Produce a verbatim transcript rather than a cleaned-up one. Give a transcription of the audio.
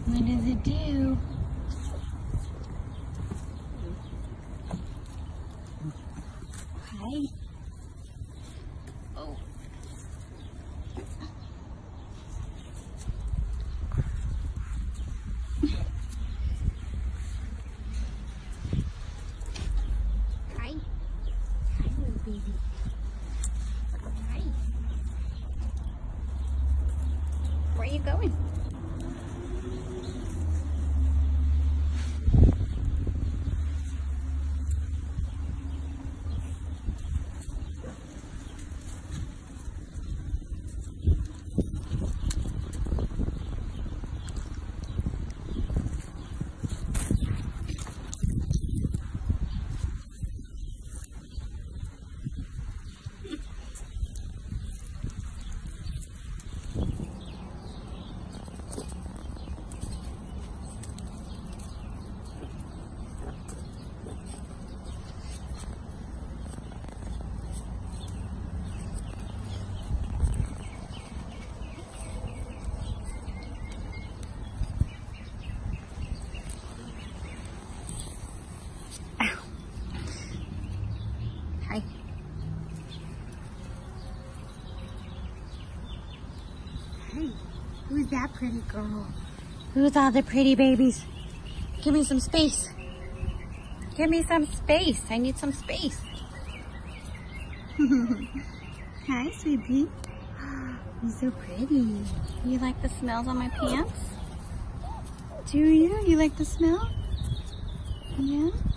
What does it do? Hi. Oh. Hi. Hi, little baby. Hi. Where are you going? Hi. Hey, who's that pretty girl? Who's all the pretty babies? Give me some space. Give me some space. I need some space. Hi, sweetie. You're so pretty. You like the smells on my pants? Do you? You like the smell? Yeah?